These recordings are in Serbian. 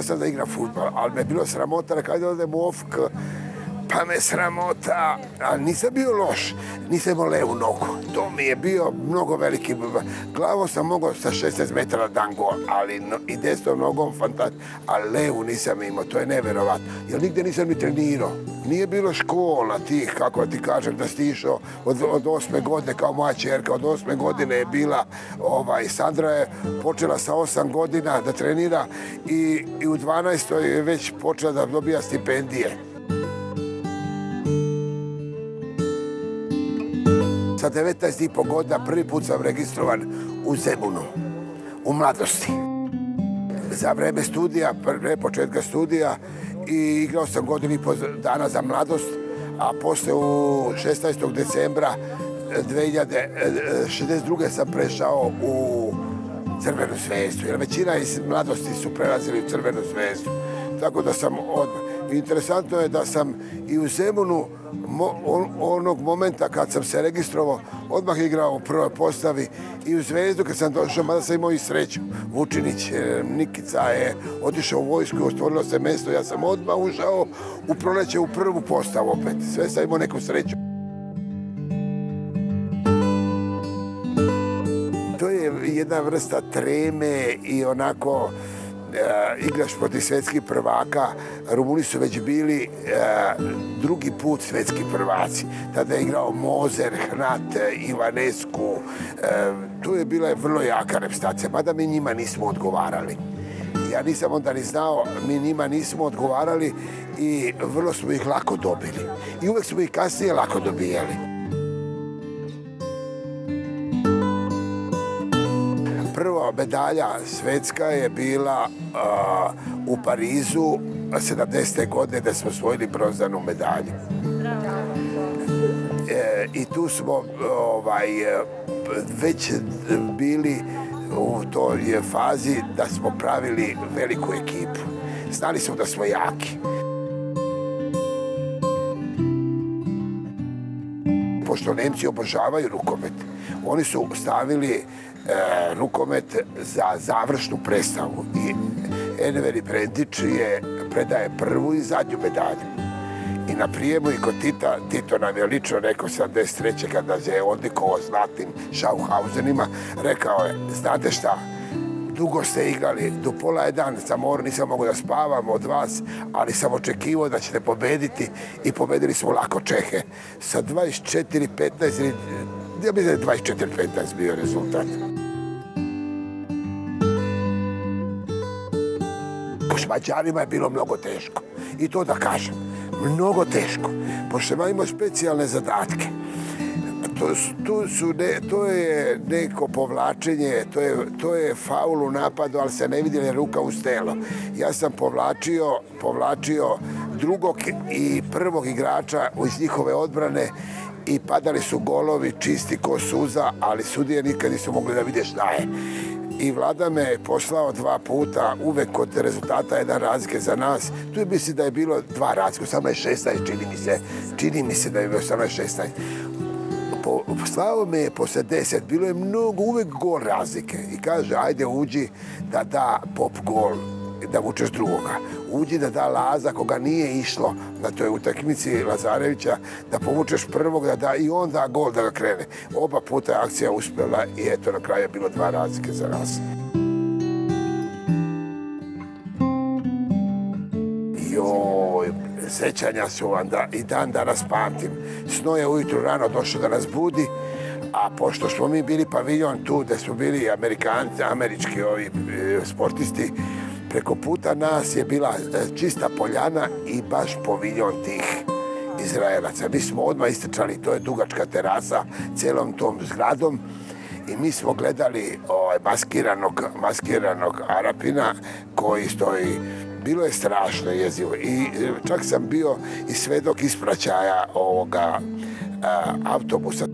sam da igram fudbal, ali me je bilo sramota, rekao, ajde odem u OFK, pa me sramota, ali nisam bio loš, nisam imao levu nogu. To mi je bio mnogo veliki. Glavom sam mogao sa 16 metara dan gol, ali i desnom nogom fantastično, ali levu nisam imao, to je neverovatno. Jer nigde nisam ni trenirao. Nije bilo škola tih, kako ti kažem, da si išao od 8. godine, kao moja čerka, od 8. godine je bila, Sandra je počela sa 8 godina da trenira i u 12. je već počela da dobija stipendije. Sa 19,5 godina prvi put sam registrovan u Zemunu, u mladosti. Za vreme studija, pre početka studija, i igrao sam godinu i pol dana za mladost, a posle u 16. decembra 1962. sam prešao u Crvenu zvezdu, jer većina iz mladosti su prelazili u Crvenu zvezdu. Tako da sam odmah. Interesantno je da sam i u Zemunu onog momenta kad sam se registrovao, odmah igrao u prvoj postavi i u Zvezdu kad sam došao, mada sam imao i sreću. Vučinić, Nikica je otišao u vojsku, otvorilo se mesto, ja sam odmah ušao u proleće u prvu postavu opet. Sve sam imao neku sreću. To je jedna vrsta treme i onako igraš protiv svetskih prvaka. Rumuni su već bili drugi put svetski prvaci. Tada je igrao Mozer, Hnat, Ivanescu. Tu je bila vrlo jaka reprezentacija, mada mi njima nismo odgovarali. Ja nisam onda ni znao, mi njima nismo odgovarali i vrlo smo ih lako dobili. I uvek smo ih kasnije lako dobijali. Prva medalja svetska je bila u Parizu 70. godine da smo osvojili bronzanu medalju. I tu smo već bili u toj fazi da smo pravili veliku ekipu. Znali smo da smo jaki. Pošto Nemci obožavaju rukomet, oni su stavili rukomet za završnu predstavu i Enver Brendić predaje prvu i zadnju medalju. I na prijemu i kod Tita, Tito nam je lično rekao 73. kada je odlikovao zlatnim Schauhausenima, rekao je, znate šta, dugo ste igrali, do pola jedan nisam mogao da spavam od vas, ali sam očekivao da ćete pobediti i pobedili smo lako Čehe. Sa 24-15, ja mislim da je 24-15 bio rezultat. S Mađarima je bilo mnogo teško. I to da kažem, mnogo teško. Pošto imamo specijalne zadatke. To je neko povlačenje, to je faul u napadu, ali se ne vidi ni ruka uz telo. Ja sam povlačio drugog i prvog igrača iz njihove odbrane i padali su golovi čisti ko suza, ali sudije nikad nisu mogli da vide šta je. I Vlada me je poslao 2 puta, uvek kod rezultata jedan razlike za nas. Tu je mislim da je bilo 2 razlike, 18-16 čini mi se da je bilo 18-16. Poslao me je posle 10, bilo je mnogo, uvek gol razlike. I kaže, ajde uđi da da Pop gol, da vučeš drugoga. Uđi da da Laza, koga nije išlo na toj utakmici Lazarevića, da povučeš prvog, da da i on da gol da ga krene. Oba puta je akcija uspela i eto na kraju je bilo 2 razlike za nas. Joj, sećanja su vam da i dan danas pamtim. Sno je ujutru rano došao da nas budi, a pošto smo mi bili paviljon tu, gde smo bili Amerikanci, američki sportisti, preko puta nas je bila čista poljana i baš paviljon tih Izraelaca. Mi smo odmah istrčali, to je dugačka terasa, celom tom zgradom i mi smo gledali maskiranog Arapina koji stoji. Bilo je strašno jezivo i čak sam bio i svedok ispraćaja ovoga autobusa.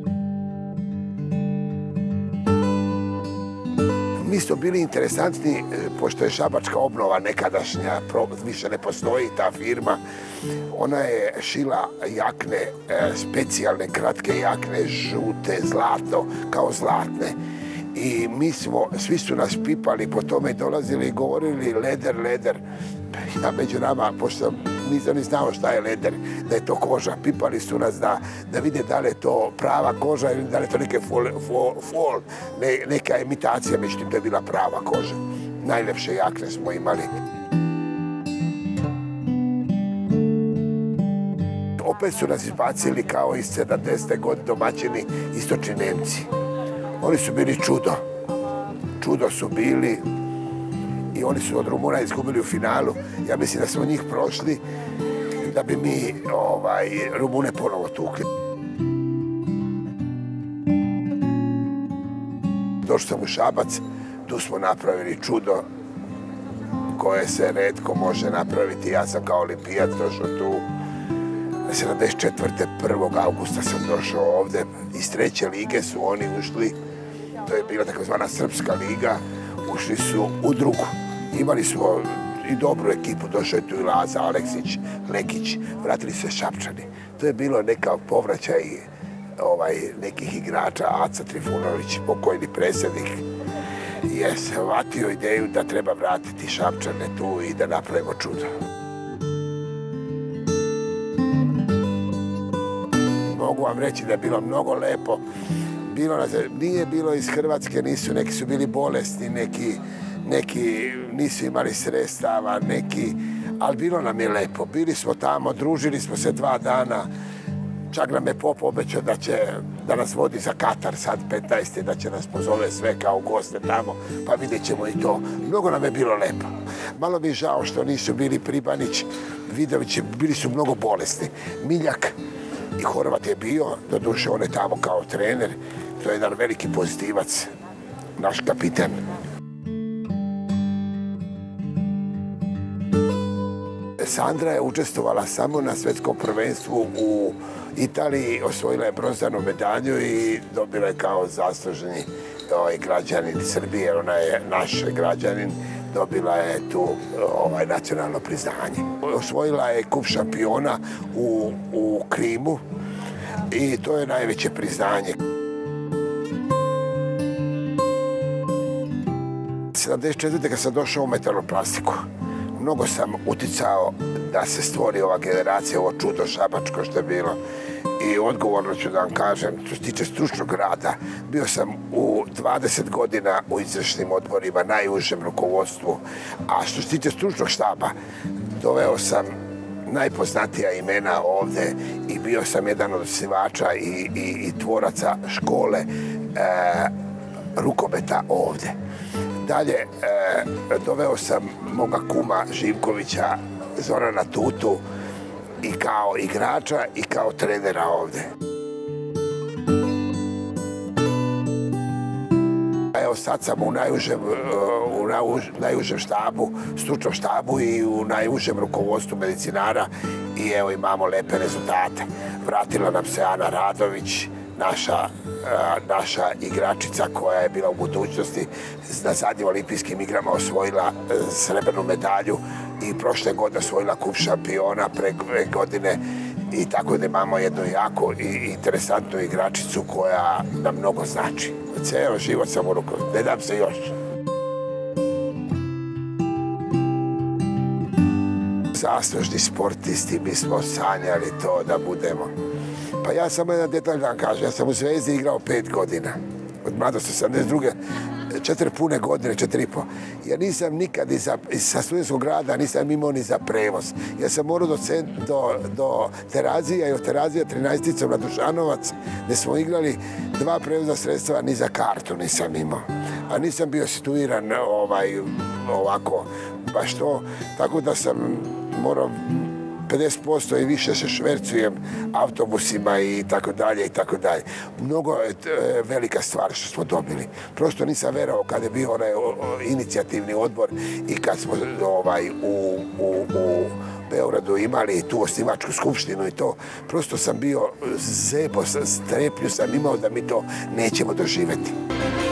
Mi smo bili interesantni, pošto je šabačka obnova nekadašnja, više ne postoji ta firma. Ona je šila jakne, specijalne, kratke jakne, žute, zlato, kao zlatne. i svi su nas pipali po tome i dolazili i govorili leder, leder. Ja među nama, pošto nisam ni znao šta je leder, da je to koža. Pipali su nas da vide da li je to prava koža ili da li je to neka imitacija, međutim da je bila prava koža. Najlepše jakne smo imali. Opet su nas izbacili kao iz 70. godine domaćini istočni Nemci. Oni su bili čudo. Čudo su bili i oni su od Rumuna izgubili u finalu. Ja mislim da smo njih prošli da bi mi Rumune ponovo tukli. Došli sam u Šabac, tu smo napravili čudo koje se retko može napraviti. Ja sam kao olimpijac došao tu. 74. 1. augusta sam došao ovde. Iz 3. lige su oni ušli. To je bila takozvana Srpska liga. Ušli su u drugu. Imali smo i dobru ekipu. Došao je tu i Laza, Aleksić, Lekić. Vratili se Šapčani. To je bilo neka povraćaj nekih igrača. Aca Trifunović, pokojni predsjednik, je shvatio ideju da treba vratiti Šapčane tu i da napravimo čudo. Mogu vam reći da je bilo mnogo lepo. Nije bilo iz Hrvatske, neki su bili bolesni, neki nisu imali sredstava, ali bilo nam je lepo. Bili smo tamo, družili smo se 2 dana. Čak nam je Pop obećao da nas vodi za Katar sad 15. da će nas pozove sve kao goste tamo, pa vidjet ćemo i to. Mnogo nam je bilo lepo. Malo mi je žao što nisu bili Pribanić, Vidović, bili su mnogo bolesni. Miljak i Horvat je bio, doduše on je tamo kao trener, to je jedan veliki pozitivac, naš kapitan. Sandra je učestvovala samo na svjetskom prvenstvu u Italiji, osvojila je bronzanu medalju i dobila je kao zasluženi građanin Srbije, ona je naš građanin, dobila je tu nacionalno priznanje. Osvojila je kup šampiona u Krimu i to je najveće priznanje. 74. kad sam došao u metaloplastiku, mnogo sam uticao da se stvori ova generacija, ovo čudo šabačko što je bilo. I odgovorno ću da vam kažem, što se tiče stručnog rada, bio sam u 20 godina u izvršnim odborima, najužem rukovodstvu. A što se tiče stručnog štaba, doveo sam najpoznatija imena ovde i bio sam jedan od osnivača i tvoraca škole rukometa ovde. Dalje, doveo sam moga kuma Živkovića, Zorana Tutu, i kao igrača i kao trenera ovde. Evo sad sam u najužem štabu, stručnom štabu i u najužem rukovodstvu medicinara i evo imamo lepe rezultate. Vratila nam se Ana Radović, naša igračica koja je bila u budućnosti na zadnjim olimpijskim igrama osvojila srebrnu medalju i prošle godine osvojila kup šampiona pre godine i tako da imamo jednu jako i interesantnu igračicu koja nam mnogo znači. Ceo život sam u rukometu, ne dam se još. Zaslužni sportisti, mi smo sanjali to da budemo. Pa ja samo jedan detalj da vam kažem, ja sam u Zvezdi igrao 5 godina. Od mladosti 82. 4 pune godine, 4,5. Ja nisam nikad sa studentskog grada nisam imao ni za prevoz. Ja sam morao do Terazija i od Terazija 13-icom na Dušanovac, gde smo igrali 2 prevozna sredstva, ni za kartu nisam imao. A nisam bio situiran ovako, baš to. Tako da sam morao 50% i više se švercujem autobusima i tako dalje i tako dalje. Mnogo je velika stvar što smo dobili. Prosto nisam verao kada je bio onaj inicijativni odbor i kad smo u Beogradu imali tu osnivačku skupštinu i to. Prosto sam bio zebo, strepnju sam imao da mi to nećemo doživjeti.